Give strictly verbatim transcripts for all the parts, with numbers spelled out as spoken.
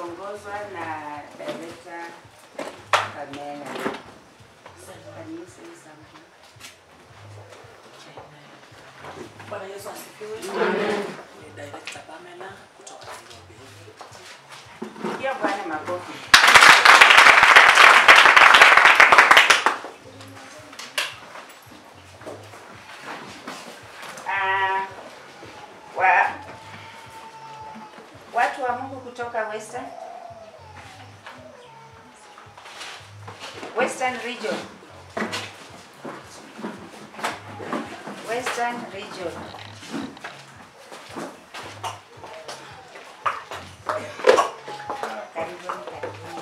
ikiongozwa na Director Pamela. Can you say something? Bwana Yesu asifiwe. Amen. Ni Director Pamela kutoka Nairobi. Pigia Bwana makofi. Ah, wa watu wa Mungu kutoka Western Western Region. Western Region. Karibuni, karibuni.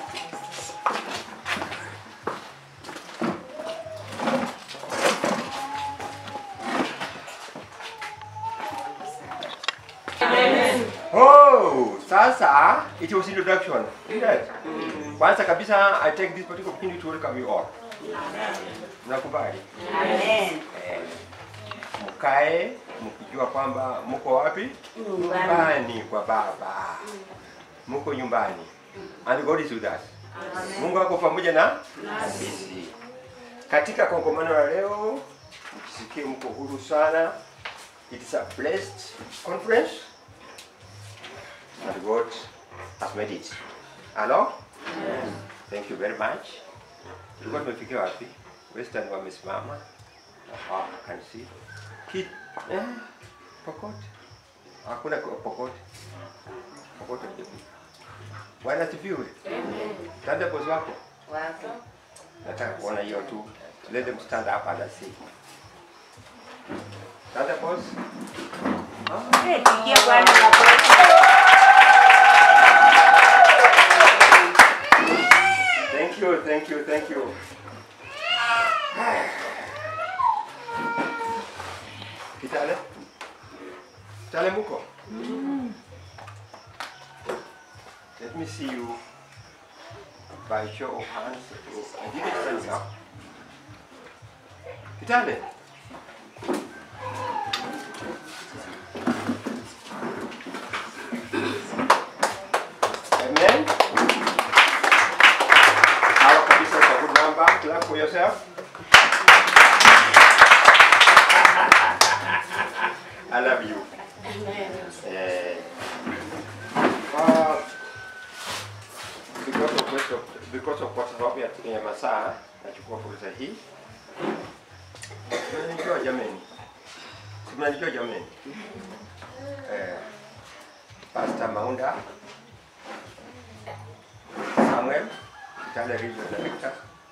Oh, sasa it was introduction. Yes. Kwanza kabisa, I take this particular opportunity to welcome you all. Mnakubali? Amen. Eh, mkae mkijua kwamba mko wapi? Nyumbani kwa Baba. Mko nyumbani. And God is with us. Mungu ako pamoja na sisi. Katika kongamano la leo, mkisikie mko huru sana. It is a blessed conference. And God has made it. Hello? Yes. Thank you very much. Tulikuwa tumefikia wapi? Western wamesimama. Aha, I can see. Kid, eh, Pokot. Hakuna Pokot. Pokot ndio. Bwana asifiwe. Amen. Tanda boss wako? Wako. Nataka kuona hiyo tu. Let them stand up and see. Tanda boss. Ah, eh, pigia Bwana makofi. Thank you, thank you, thank you. Kitale? Kitale muko? Let me see you by show of hands. I didn't stand up. Kitale? Amen. How can you say a good number? Clap for yourself. I love you. Uh, uh, because of what because of what sababu ya masaa nachukua fursa hii. Mnanijua jameni. Mnanijua jameni. Eh, Pastor Maunda Samuel Kitale Regional Director.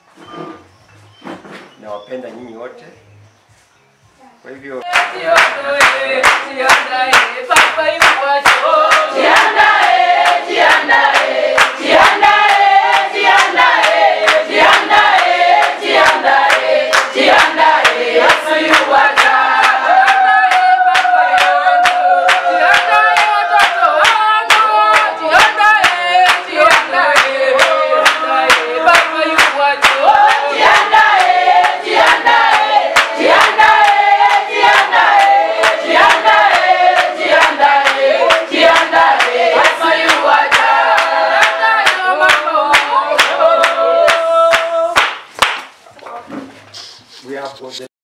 Nawapenda nyinyi wote. Kwa hivyo Jiandae, jiandae, Baba yuwacho. Jiandae, jiandae, jiandae, jiandae, jiandae, jiandae, jiandae, Yesu yuwacha. Jiandae baba yangu, jiandae watoto wangu, jiandae, jiandae, jiandae, Baba yuwacho. Jiandae, jiandae, jiandae. we have